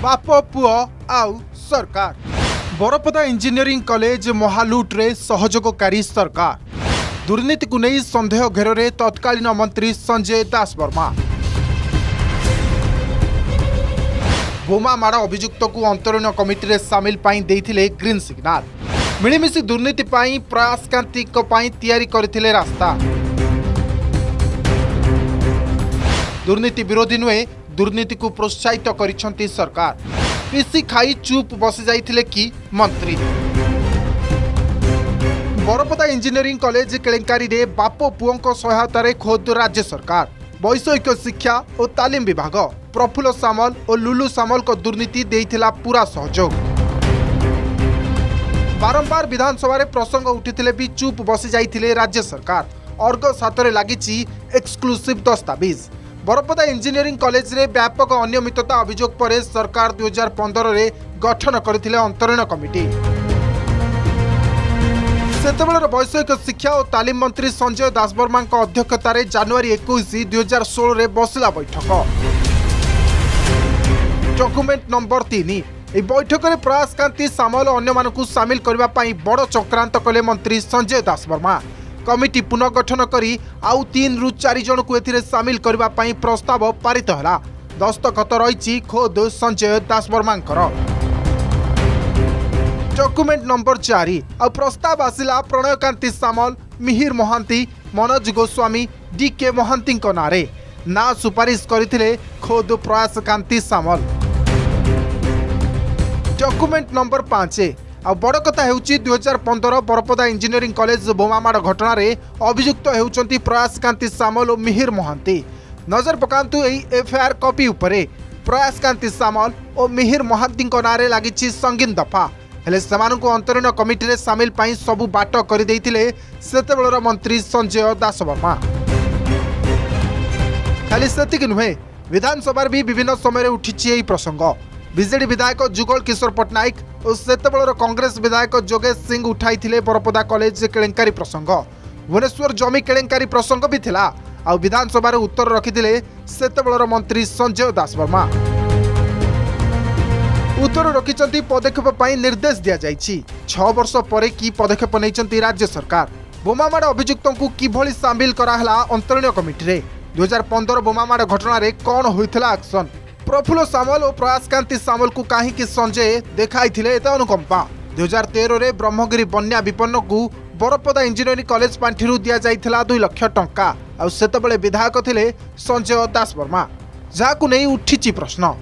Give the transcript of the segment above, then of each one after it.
बाप पुओ आउ सरकार। बरपदा इंजीनियरिंग कॉलेज महालुट्रे सहयोगकारी सरकार। दुर्नीति को नहीं संदेह घेर में तत्कालीन मंत्री संजय दास वर्मा। बोमा माड़ अभियुक्त को अंतरीण कमिटी रे सामिल देइथिले ग्रीन सिग्नाल। मिलीमिशी दुर्नीति प्रयासकांती तैयारी करथिले रास्ता। दुर्नीति विरोधी नुहे दुर्नीति को प्रोत्साहित करिसंती सरकार। पीसी खाई चुप बसी जाइथिले कि मंत्री। बरपदा इंजीनियरिंग कॉलेज केलेंकारी रे बाप पुओं सहायतार खोद राज्य सरकार। वैषयिक शिक्षा और तालीम विभाग प्रफुल्ल सामल और लुलु सामल को दुर्नीति देइथिला पूरा सहयोग। बारंबार विधानसभा रे प्रसंग उठिथिले भी चुप बसी जाइथिले राज्य सरकार। अर्गस हाथ में लगी एक्सक्लूसिव दस्तावेज। बरपदा इंजीनियरिंग कॉलेज रे व्यापक अनियमितता अभियोग पर सरकार 2015 रे गठन करथिले अंतरीण कमिटी। सेतेबेलर वैषयिक शिक्षा और तालीम मंत्री संजय दास वर्मा अध्यक्षतार जनवरी 21, 2016 रे बसला बैठक। Document number 3। यह बैठक में प्रयासकांती सामल और अन्य मानकु सामिल करने बड़ चक्रांत कले मंत्री संजय दास वर्मा। कमिटी पुनर्गठन करी आउ 3 ରୁ 4 जन को एथिरे सामिल करने प्रस्ताव पारित है। दस्तखत रही खोद संजय दास वर्मा। डॉक्यूमेंट नंबर 4 आ प्रस्ताव आसिला प्रणयकांती सामल, मिहिर महांती, मनोज गोस्वामी, डीके महांती नारे ना सुपारिश करथिले खोद प्रयासकांती सामल। डॉक्यूमेंट नंबर 5 आ बड़ कथा हेउची 2015 बरपदा इंजीनियरिंग कॉलेज बोमामाड़ घटना रे अभियुक्त हेउचंती प्रयासकांती सामल और मिहिर महांती। नजर पकांतु एही एफआईआर कॉपी उपरे प्रयासकांती सामल और मिहिर महांती नारे लागिछि संगीन दफा। हेले सेमानकु अंतरीण कमिटी रे सामिल पाई सबु बाट करि देइथिले सेतेबेलर मंत्री संजय दास वर्मा। खाली सेतिक नुहे, विधानसभा भी विभिन्न समय उठिछि एही प्रसंग। बीजेडी विधायक जुगल किशोर पट्टनायक और सेतेबेलर कांग्रेस विधायक जोगेश सिंह उठाई बरपदा कॉलेज केलेंकारी प्रसंग। भुवनेश्वर जमी केलेंकारी प्रसंग भी थिला। आ विधानसभा उत्तर रखिथिले सेतेबेलर मंत्री संजय दास वर्मा। उत्तर रखिचंती पदक्षेप पाई निर्देश दिया जाइछि। 6 वर्ष पर की पदक्षेप नैचंती राज्य सरकार। बोमामाड़ अभियुक्तों को किभली सामिल कराहला अंतरीण कमिटी रे। 2015 बोमामाड़ घटना रे कौन होइथिला एक्शन। प्रफुल्ल सामल और प्रयासकांती सामल को कहीं संजय देखाई एत अनुकंपा। 2013 रे ब्रह्मगिरी बन्या विपन्न को बरपदा इंजीनियरिंग कॉलेज पांठिरू दिया जाइथिला 2 लाख टंका। आ सेतेबेले विधायक थिले संजय दास वर्मा। जाकु नहीं उठिछि प्रश्न।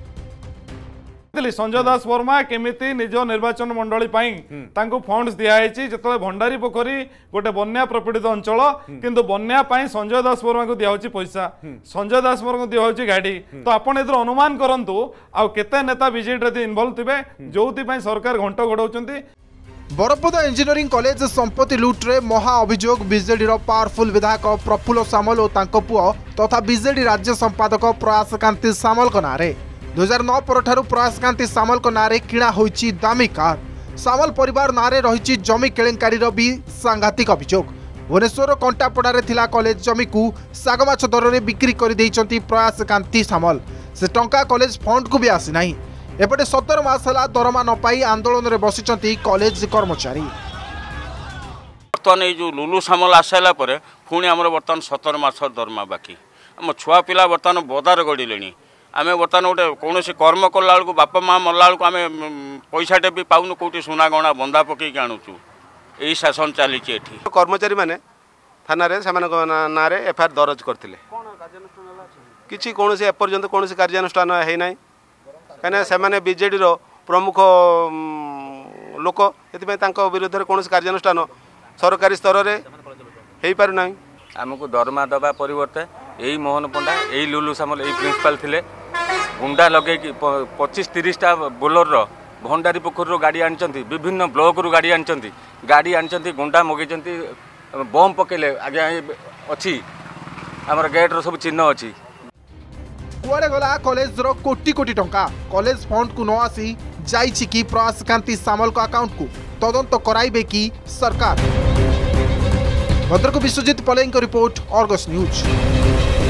संजय दास वर्मा केमिति निज निर्वाचन मंडली फंड्स दिखाई जो भंडारी पोखरी गोटे बन्या प्रपीड़ित अंचल किंतु बन्या संजय दास वर्मा को दिया पैसा, संजय दास वर्मा को दिया गाड़ी। तो आपड़ एथर अनुमान करंतु आउ केते नेता बीजेडी इन्वॉल्व थे जो सरकार घंट घोड़ाउछंती। बरपदा इंजीनियरिंग कॉलेज संपत्ति लुट्रे महा अभियोग बीजेडी पावरफुल विधायक प्रफुल्ल सामल और तांको पुओ तथा बीजेडी राज्य संपादक प्रयासकांती सामल को नारे 2009 परठारु प्रयासकांती सामल को नारे किणा होइछि दामी कार। सामल परिवार नारे रही जमी केलेंकारी भी सांघातिक अभियोग। भुवनेश्वर कंटापड़ारे थिला कॉलेज जमी को सागमाछ दर में बिक्री कर देइछंती प्रयासकांती सामल। से टंका कॉलेज फंड को भी आसी नाही। एपटे 17 मास हला दरमा न पाई आंदोलन रे बसिचंती कॉलेज कर्मचारी। बर्तमान ये जो लुलु सामल आसाला परे पुणी आमर बर्तमान 17 मास दरमा बाकी। आम छुआ पिला बर्तमान बदार गड़िले। आम बर्तमान गोटे कौन कर्म कला बेलू बाप माँ मरला बेलू आम पैसाटे भी पाऊनु कौटी सुना गहना बंधा पकईक आणुचु। यही शासन चली कर्मचारी मैंने थाना ना एफआईआर दर्ज करते कि कौन एपर्यंत कौन कार्यानुष्ठान है ना कहीं से बीजेडी प्रमुख लोक ये विरुद्ध में कौन कार्यानुष्ठान सरकारी स्तर में हो पारना। आमको दरमा दबा परिवर्ते यही मोहन पंडा यही लुलु सामल यही प्रिंसिपाल थिले गुंडा लगे 25-30टा बोलर भंडारी पोखर गाड़ी आनी विभिन्न ब्लॉक रू गाड़ी आनी गुंडा मगेचंती बम पकेले आगे अच्छी आमर गेट रो सब चिन्ह अच्छी। कुआड़े गला कॉलेज रो कोटी कोटी टंका कॉलेज फंड को न आसी जाइछि कि प्रयासकांती सामल को अकाउंट को तदंत कराइबे कि सरकार। Bhadrak Biswajit Palei report, Argus news.